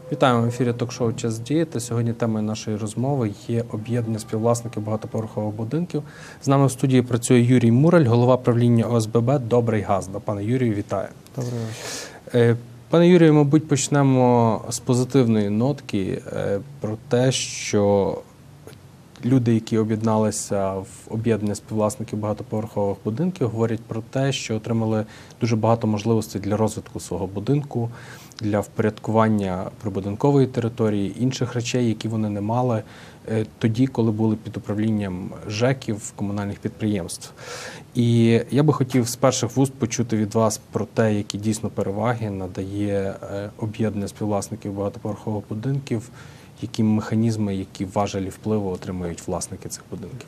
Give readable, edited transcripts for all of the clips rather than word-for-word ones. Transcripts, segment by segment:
Вітаємо в ефірі ток-шоу «Час діяти». Сьогодні темою нашої розмови є об'єднання співвласників багатоповерхових будинків. З нами в студії працює Юрій Мураль, голова правління ОСББ «Добрий Газда». Пане Юрію, вітаю. Добрий вечір. Пане Юрію, мабуть, почнемо з позитивної нотки про те, що люди, які об'єдналися в об'єднання співвласників багатоповерхових будинків, говорять про те, що отримали дуже багато можливостей для розвитку свого будинку, для впорядкування прибудинкової території, інших речей, які вони не мали тоді, коли були під управлінням ЖЕКів, комунальних підприємств. І я би хотів з перших вуст почути від вас про те, які дійсно переваги надає об'єднання співвласників багатоповерхових будинків, які механізми, які важелі впливу отримують власники цих будинків.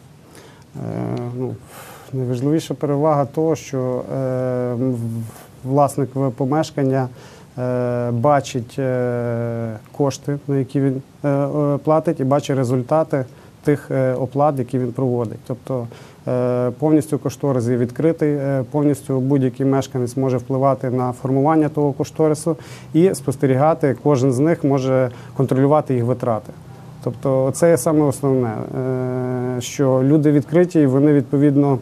Найважливіша перевага того, що власник помешкання бачить кошти, на які він платить, і бачить результати тих оплат, які він проводить. Тобто повністю кошторис є відкритий, повністю будь-який мешканець може впливати на формування того кошторису і спостерігати, кожен з них може контролювати їх витрати. Тобто це є саме основне, що люди відкриті і вони відповідно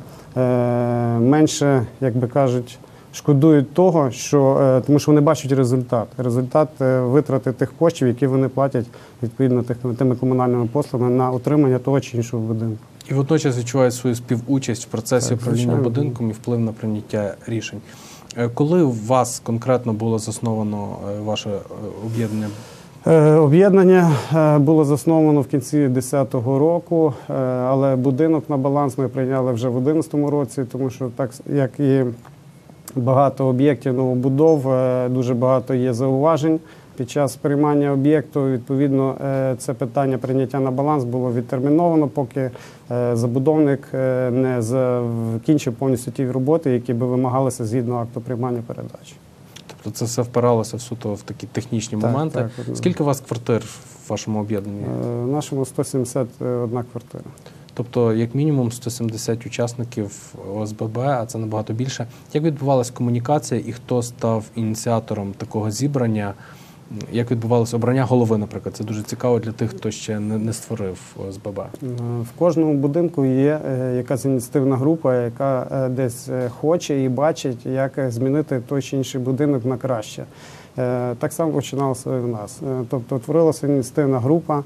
менше, як би кажуть, шкодують того, тому що вони бачать результат витрати тих коштів, які вони платять відповідно тими комунальними послугами на утримання того чи іншого будинку. І водночас відчувають свою співучасть в процесі управління будинком і вплив на прийняття рішень. Коли у вас конкретно було засновано ваше об'єднання? Об'єднання було засновано в кінці 2010 року, але будинок на баланс ми прийняли вже в 2011 році, тому що так, як і багато об'єктів новобудов, дуже багато є зауважень під час приймання об'єкту. Відповідно, це питання прийняття на баланс було відтерміновано, поки забудовник не закінчив повністю ті роботи, які би вимагалися згідно акту приймання передачі. Тобто це все впиралося суто в такі технічні моменти. Так. Скільки у вас квартир в вашому об'єднанні? В нашому 171 квартира. Тобто, як мінімум, 170 учасників ОСББ, а це набагато більше. Як відбувалася комунікація і хто став ініціатором такого зібрання? Як відбувалося обрання голови, наприклад? Це дуже цікаво для тих, хто ще не створив ОСББ. В кожному будинку є якась ініціативна група, яка десь хоче і бачить, як змінити той чи інший будинок на краще. Так само починалося і в нас. Тобто утворилася ініціативна група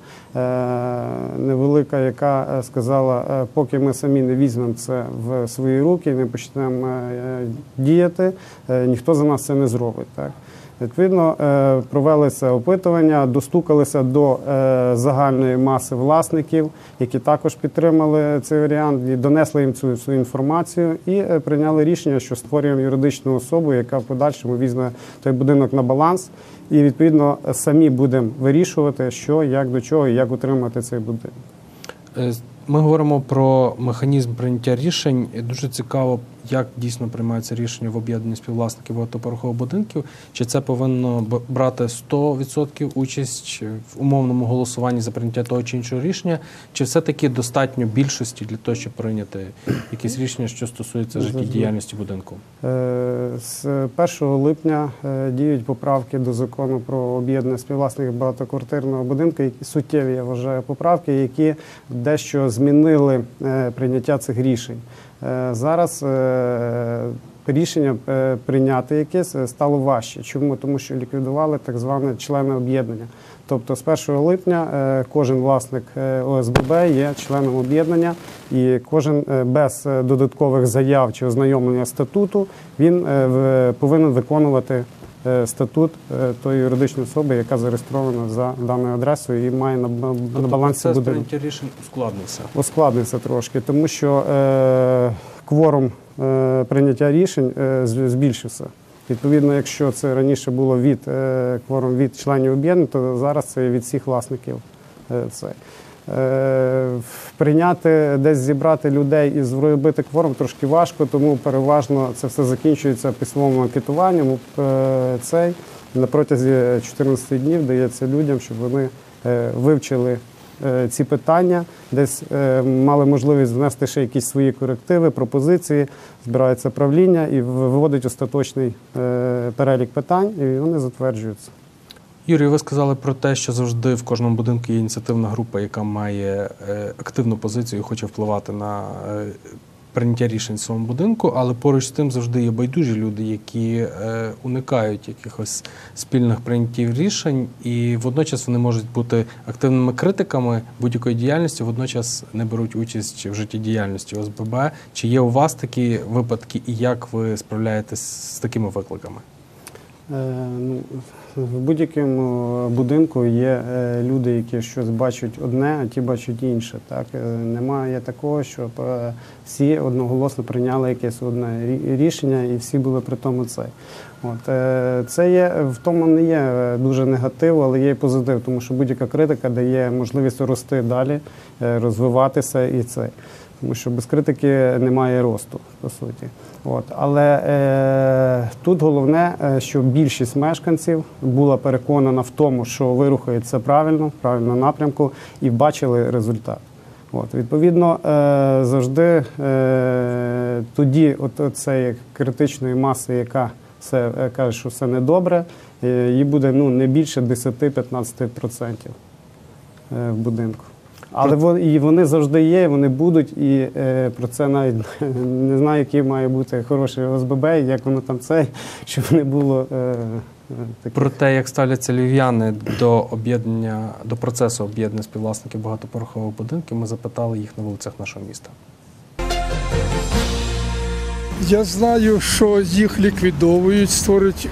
невелика, яка сказала, поки ми самі не візьмемо це в свої руки, не почнемо діяти, ніхто за нас це не зробить. Так? Відповідно, провелися опитування, достукалися до загальної маси власників, які також підтримали цей варіант, і донесли їм цю всю інформацію і прийняли рішення, що створюємо юридичну особу, яка в подальшому візьме той будинок на баланс, і відповідно самі будемо вирішувати, що, як, до чого і як утримати цей будинок. Ми говоримо про механізм прийняття рішень. Дуже цікаво, як дійсно приймаються рішення в об'єднанні співвласників багатоповерхових будинків. Чи це повинно брати 100% участь в умовному голосуванні за прийняття того чи іншого рішення? Чи все-таки достатньо більшості для того, щоб прийняти якісь рішення, що стосується життєдіяльності будинку? З 1 липня діють поправки до закону про об'єднання співвласників багатоквартирного будинку, які суттєві, я вважаю, поправки, які дещо змінили прийняття цих рішень. Зараз рішення прийняти якесь стало важче. Чому? Тому що ліквідували так зване члени об'єднання. Тобто з 1 липня кожен власник ОСББ є членом об'єднання, і кожен без додаткових заяв чи ознайомлення статуту, він повинен виконувати статут тої юридичної особи, яка зареєстрована за даною адресою і має на балансі будинку. Процес прийняття рішень ускладнився? Ускладнився трошки, тому що кворум прийняття рішень збільшився. Відповідно, якщо це раніше було кворум від членів об'єднання, то зараз це від всіх власників. Прийняти, десь зібрати людей і зробити кворум трошки важко, тому переважно це все закінчується письмовим анкетуванням. На протязі 14 днів дається людям, щоб вони вивчили ці питання, десь мали можливість внести ще якісь свої корективи, пропозиції, збирається правління і виводить остаточний перелік питань, і вони затверджуються. Юрій, ви сказали про те, що завжди в кожному будинку є ініціативна група, яка має активну позицію і хоче впливати на прийняття рішень в своєму будинку, але поруч з тим завжди є байдужі люди, які уникають якихось спільних прийняттів рішень, і водночас вони можуть бути активними критиками будь-якої діяльності, водночас не беруть участь в життєдіяльності ОСББ. Чи є у вас такі випадки, і як ви справляєтесь з такими викликами? В будь-якому будинку є люди, які щось бачать одне, а ті бачать інше. Так? Немає такого, щоб всі одноголосно прийняли якесь одне рішення і всі були при тому це. Це є, в тому не є дуже негатив, але є і позитив, тому що будь-яка критика дає можливість рости далі, розвиватися і це. Тому що без критики немає росту, по суті. Але тут головне, щоб більшість мешканців була переконана в тому, що ви рухаєтеся правильно, в правильному напрямку і бачили результат. Відповідно, завжди тоді цієї критичної маси, яка каже, що все недобре, її буде не більше 10-15% в будинку. Але вони завжди є, вони будуть, і про це навіть не знаю, який має бути хороший ОСББ, як воно там щоб не було таке. Про те, як ставляться львів'яни до процесу об'єднання співвласників багатоповерхових будинків, ми запитали їх на вулицях нашого міста. Я знаю, що їх ліквідовують, створюють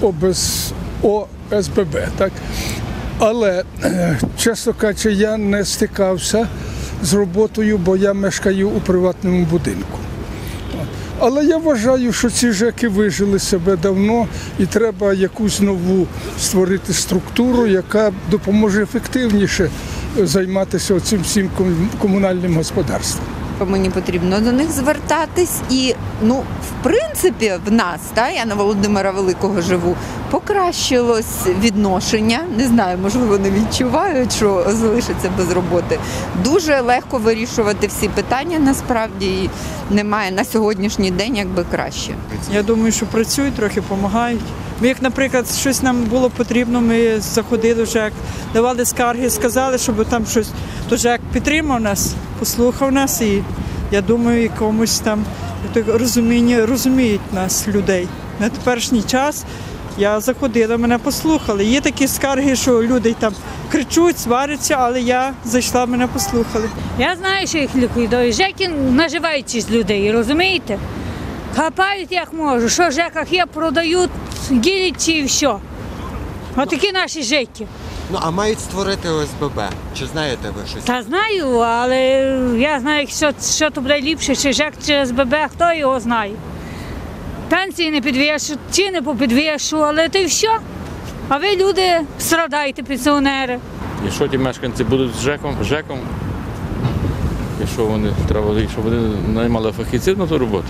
ОСББ, так? Але, чесно кажучи, я не стикався з роботою, бо я мешкаю у приватному будинку. Але я вважаю, що ці ЖЕКи вижили себе давно і треба якусь нову створити структуру, яка допоможе ефективніше займатися цим всім комунальним господарством. Мені потрібно до них звертатись і, в принципі, в нас, я на Володимира Великого живу, покращилось відношення, не знаю, можливо, вони відчувають, що залишаться без роботи. Дуже легко вирішувати всі питання, насправді, і немає на сьогоднішній день якби краще. Я думаю, що працюють, трохи допомагають. Як, наприклад, щось нам було потрібно, ми заходили в ЖЕК, давали скарги, сказали, щоб там щось, то ЖЕК підтримав нас, послухав нас і, я думаю, якомусь там розуміють нас, людей. На теперішній час я заходила, мене послухали. Є такі скарги, що люди там кричуть, сваряться, але я зайшла, мене послухали. Я знаю, що їх ліквідують. ЖЕКи наживаються з людей, розумієте? Хапають як можуть, що в ЖЕКах є, продають, ділять і все. Отакі наші ЖЕКи. А мають створити ОСББ. Чи знаєте ви щось? Та знаю, але я знаю, що то буде ліпше, чи ЖЕК, чи ОСББ, хто його знає. Пенсії не підвищують, ціни попідвищували, але то й все. А ви, люди, страдаєте, пенсіонери. І що ті мешканці будуть з ЖЕКом? І що щоб вони наймали фахівців на ту роботу?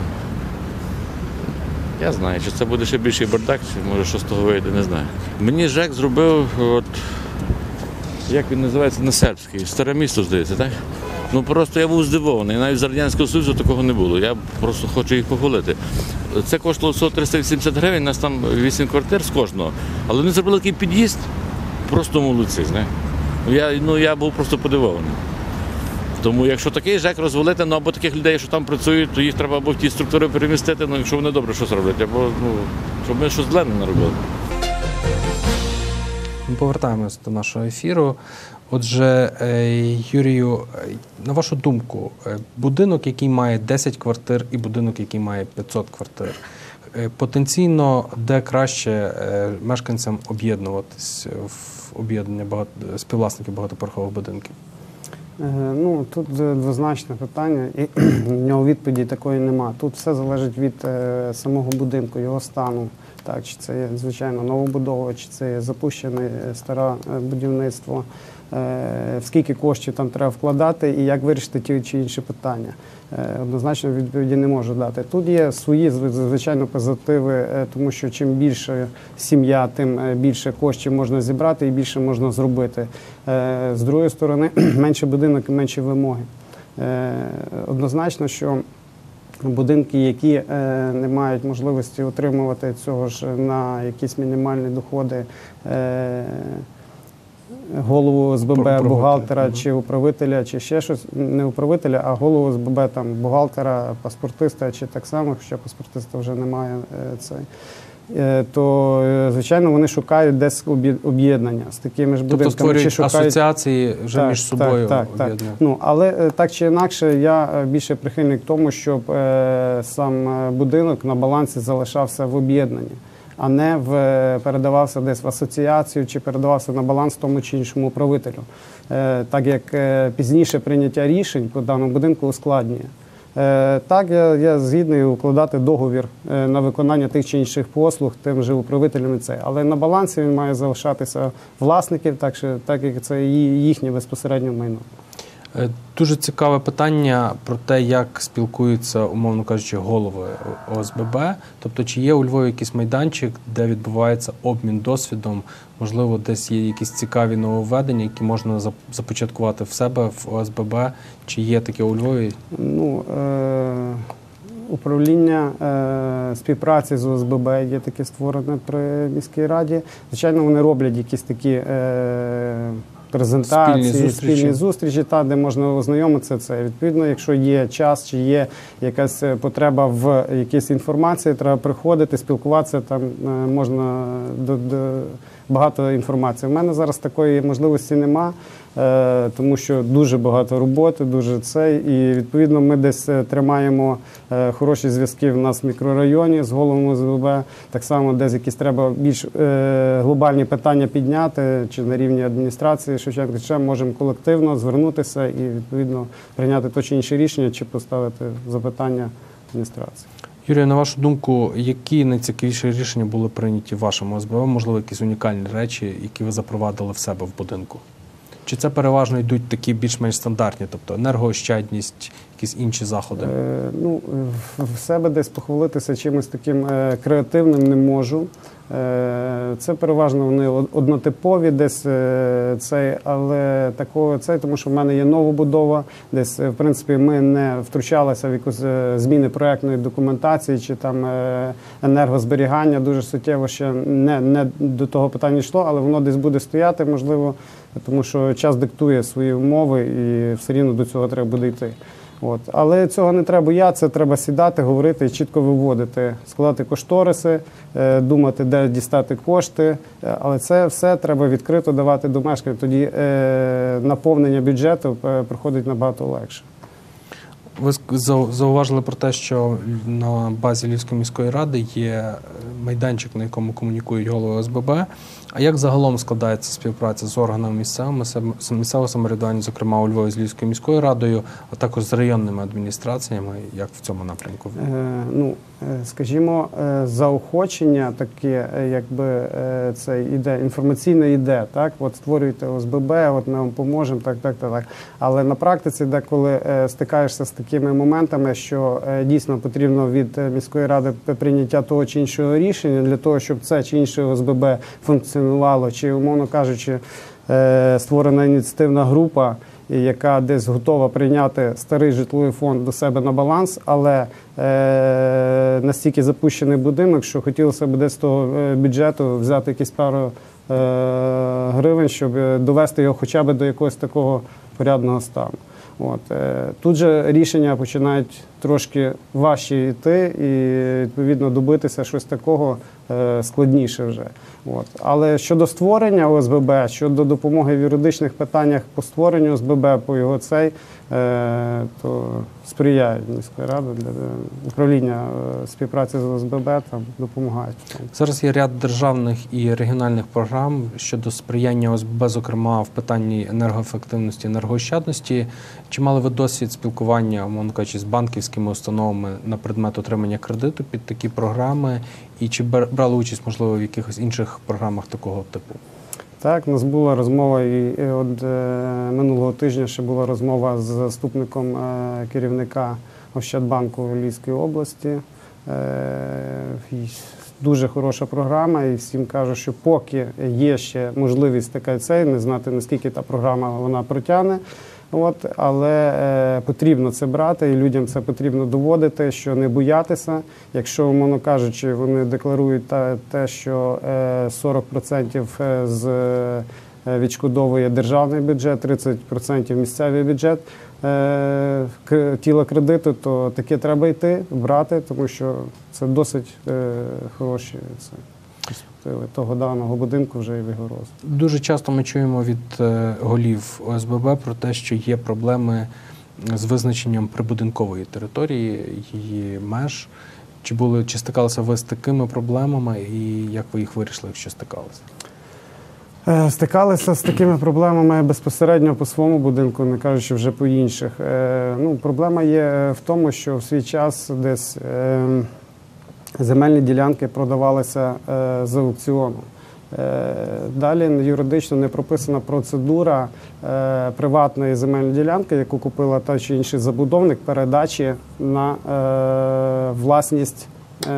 Я знаю, чи це буде ще більший бардак, чи може що з того вийде, не знаю. Мені ЖЕК зробив, як він називається, на сербський, Старе місто, здається, так? Просто я був здивований, навіть з Радянського Союзу такого не було, я просто хочу їх похвалити. Це коштувало всього 380 гривень, у нас там 8 квартир з кожного, але вони зробили такий під'їзд, просто молодці, знаєте. Я був просто подивований. Тому якщо такий ЖЕК розвалити, або таких людей, що там працюють, то їх треба або в ті структури перемістити, якщо вони добре щось роблять, або щоб ми щось зле не робили. Ми повертаємось до нашого ефіру. Отже, Юрію, на вашу думку, будинок, який має 10 квартир, і будинок, який має 500 квартир, потенційно де краще мешканцям об'єднуватись в об'єднання співвласників багатоповерхових будинків? Тут двозначне питання, і в нього відповіді такої нема. Тут все залежить від самого будинку, його стану. Так, чи це є, звичайно, новобудова, чи це є запущене старе будівництво, скільки коштів там треба вкладати і як вирішити ті чи інші питання. Однозначно відповіді не можу дати. Тут є свої, звичайно, позитиви, тому що чим більше сім'я, тим більше коштів можна зібрати і більше можна зробити. З другої сторони, менше будинок і менші вимоги. Однозначно, що будинки, які не мають можливості отримувати цього ж на якісь мінімальні доходи голову ОСББ, бухгалтера чи управителя, чи ще щось, не управителя, а голову ОСББ, там, бухгалтера, паспортиста, чи так само, хоча паспортиста вже немає цей. То, звичайно, вони шукають десь об'єднання з такими ж будинками. Тобто створюють чи шукають... асоціації вже між собою об'єднання. Ну, але так чи інакше, я більше прихильник тому, щоб сам будинок на балансі залишався в об'єднанні, а не передавався десь в асоціацію чи передавався на баланс тому чи іншому управителю. Так як пізніше прийняття рішень по даному будинку ускладнює. Так, я згідний укладати договір на виконання тих чи інших послуг тим же управителям. Але на балансі він має залишатися власників, так як це їхнє безпосередньо майно. Дуже цікаве питання про те, як спілкуються, умовно кажучи, голови ОСББ. Тобто, чи є у Львові якийсь майданчик, де відбувається обмін досвідом, можливо, десь є якісь цікаві нововведення, які можна започаткувати в себе в ОСББ, чи є таке у Львові? Ну, управління співпраці з ОСББ є таке створене при міській раді. Звичайно, вони роблять якісь такі презентації, спільні зустрічі, де можна ознайомитися це. Відповідно, якщо є час чи є якась потреба в якійсь інформації, треба приходити, спілкуватися, там можна багато інформації. У мене зараз такої можливості нема, тому що дуже багато роботи, і відповідно ми десь тримаємо хороші зв'язки в нас в мікрорайоні з головами ОСББ. Так само десь якісь треба більш глобальні питання підняти, чи на рівні адміністрації Шевченка, чи можемо колективно звернутися і відповідно прийняти то чи інше рішення, чи поставити запитання адміністрації. Юрію, на вашу думку, які найцікавіші рішення були прийняті в вашому ОСББ? Можливо, якісь унікальні речі, які ви запровадили в себе в будинку? Чи це переважно йдуть такі більш-менш стандартні, тобто енергоощадність, якісь інші заходи? Ну, в себе десь похвалитися чимось таким креативним не можу. Це переважно вони однотипові десь, але такого тому що в мене є новобудова, десь, в принципі, ми не втручалися в якусь зміни проєктної документації чи там енергозберігання, дуже суттєво ще не до того питання йшло, але воно десь буде стояти, можливо, тому що час диктує свої умови і все рівно до цього треба буде йти. Але цього не треба боятися, треба сідати, говорити і чітко виводити, складати кошториси, думати, де дістати кошти, але це все треба відкрито давати до мешканців, тоді наповнення бюджету проходить набагато легше. Ви зауважили про те, що на базі Львівської міської ради є майданчик, на якому комунікують голови ОСББ. А як загалом складається співпраця з органами місцевого самоврядування, зокрема у Львові з Львівською міською радою, а також з районними адміністраціями, як в цьому напрямку? Скажімо, заохочення таке, якби це іде, інформаційно йде, так? Створюйте ОСББ, ми вам поможемо, так. Але на практиці, деколи стикаєшся з такими моментами, що дійсно потрібно від міської ради прийняття того чи іншого рішення для того, щоб це чи інше ОСББ функціонувало, чи, умовно кажучи, створена ініціативна група, яка десь готова прийняти старий житловий фонд до себе на баланс, але настільки запущений будинок, що хотілося б десь з того бюджету взяти якісь пару гривень, щоб довести його хоча б до якогось такого порядного стану. Тут же рішення починають трошки важче йти і, відповідно, добитися щось такого складніше вже. Але щодо створення ОСББ, щодо допомоги в юридичних питаннях по створенню ОСББ, по його то сприяють міської ради для управління співпраці з ОСББ, там допомагають. Зараз є ряд державних і регіональних програм щодо сприяння ОСББ, зокрема в питанні енергоефективності, енергоощадності. Чи мали ви досвід спілкування, мовно кажучи, з банківськими установами на предмет отримання кредиту під такі програми? І чи брали участь, можливо, в якихось інших програмах такого типу? Так, у нас була розмова, і от минулого тижня ще була розмова з заступником керівника Ощадбанку Львівської області. Дуже хороша програма, і всім кажу, що поки є ще можливість така не знати, наскільки та програма вона протягне, Але потрібно це брати, і людям це потрібно доводити, що не боятися. Якщо, умовно кажучи, вони декларують те, що 40% відшкодовує державний бюджет, 30% місцевий бюджет тіла кредиту, то таке треба йти, брати, тому що це досить хороші перспективи того даного будинку вже і в його розвитку. Дуже часто ми чуємо від голів ОСББ про те, що є проблеми з визначенням прибудинкової території, її меж. Чи стикалися ви з такими проблемами і як ви їх вирішили, якщо стикалися? Стикалися з такими проблемами безпосередньо по своєму будинку, не кажучи вже по інших. Проблема є в тому, що в свій час десь земельні ділянки продавалися з аукціону. Далі юридично не прописана процедура приватної земельної ділянки, яку купила та чи інший забудовник, передачі на власність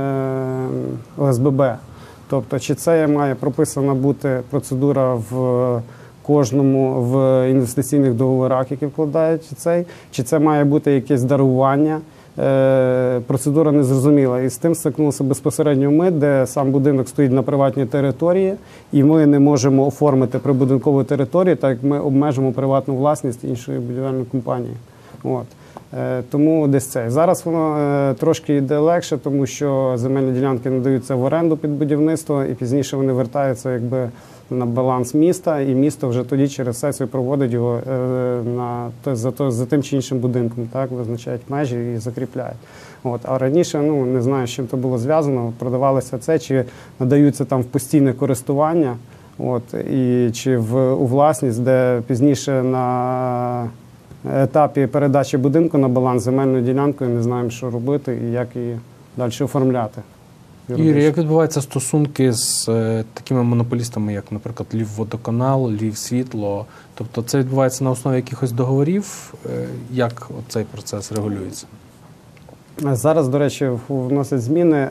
ОСББ. Тобто, чи це має прописана бути процедура в кожному в інвестиційних договорах, які вкладають чи це має бути якесь дарування. Процедура не зрозуміла. І з тим стикнулися безпосередньо ми, де сам будинок стоїть на приватній території, і ми не можемо оформити прибудинкову територію, так як ми обмежимо приватну власність іншої будівельної компанії. Тому десь це. Зараз воно трошки йде легше, тому що земельні ділянки надаються в оренду під будівництво, і пізніше вони вертаються якби на баланс міста, і місто вже тоді через сесію проводить його за тим чи іншим будинком, так, визначають межі і закріпляють. А раніше, не знаю, з чим це було зв'язано, продавалося це, чи надаються там в постійне користування, і чи у власність, де пізніше на етапі передачі будинку на баланс земельною ділянкою не знаємо, що робити і як її далі оформляти. Юрій, як відбуваються стосунки з такими монополістами, як, наприклад, Львівводоканал, Львівсвітло? Тобто це відбувається на основі якихось договорів? Як цей процес регулюється? Зараз, до речі, вносять зміни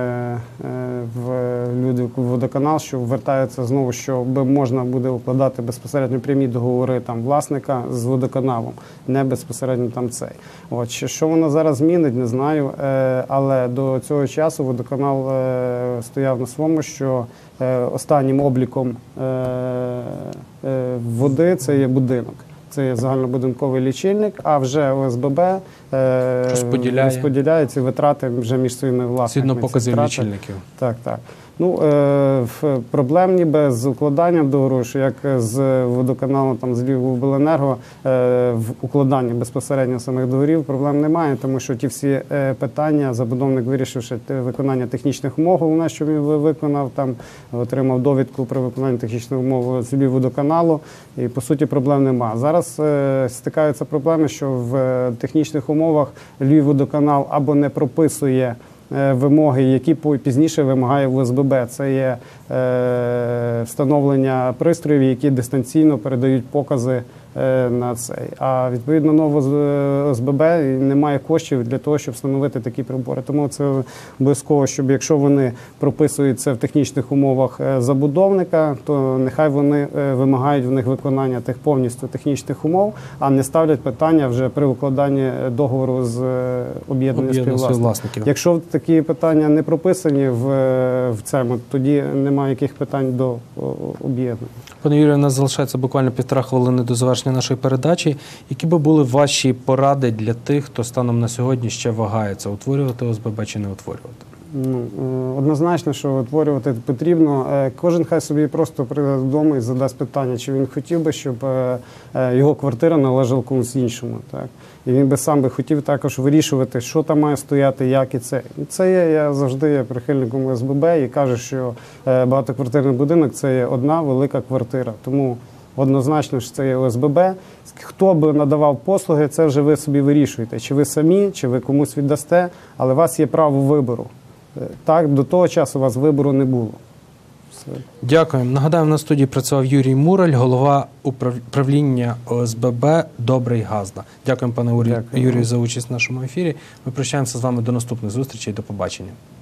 в Львівводоканал, що вертаються знову, щоб можна буде укладати безпосередньо прямі договори там власника з водоканалом, не безпосередньо там цей. Що воно зараз змінить, не знаю, але до цього часу водоканал стояв на своєму, що останнім обліком води це є будинок. Це є загальнобудинковий лічильник, а вже ОСББ розподіляє ці витрати вже між своїми власниками. Згідно показів лічильників. Так. Проблем ніби з укладанням договору, що як з водоканалом, там, з Львівобленерго, в укладанні безпосередньо самих договорів проблем немає, тому що ті всі питання забудовник, вирішивши виконання технічних умов, головне, що він виконав, там, отримав довідку про виконання технічних умов з Львівводоканалу, і по суті проблем немає. Зараз стикаються проблеми, що в технічних умовах Львівводоканал або не прописує вимоги, які пізніше вимагає ОСББ. Це є встановлення пристроїв, які дистанційно передають покази на цей. А відповідно нового ОСББ немає коштів для того, щоб встановити такі прибори. Тому це обов'язково, щоб якщо вони прописують це в технічних умовах забудовника, то нехай вони вимагають в них виконання тих повністю технічних умов, а не ставлять питання вже при укладанні договору з об'єднанням співвласників. Якщо такі питання не прописані в цьому, тоді немає яких питань до об'єднання. Пане Юрію, у нас залишається буквально 1,5 хвилини до завершення нашої передачі. Які би були ваші поради для тих, хто станом на сьогодні ще вагається, утворювати ОСББ чи не утворювати? Однозначно, що утворювати потрібно. Кожен хай собі просто прийде додому і задасть питання, чи він хотів би, щоб його квартира належала комусь іншому. Так? І він би сам хотів також вирішувати, що там має стояти, як і це. І це я завжди є прихильником ОСББ і кажу, що багатоквартирний будинок – це є одна велика квартира. Тому однозначно, що це є ОСББ. Хто би надавав послуги, це вже ви собі вирішуєте. Чи ви самі, чи ви комусь віддасте, але у вас є право вибору. Так, до того часу у вас вибору не було. Все. Дякуємо. Нагадаю, на студії працював Юрій Мураль, голова управління ОСББ «Добрий Газда». Дякуємо, пане Юрію, за участь в нашому ефірі. Ми прощаємося з вами до наступних зустрічей. До побачення.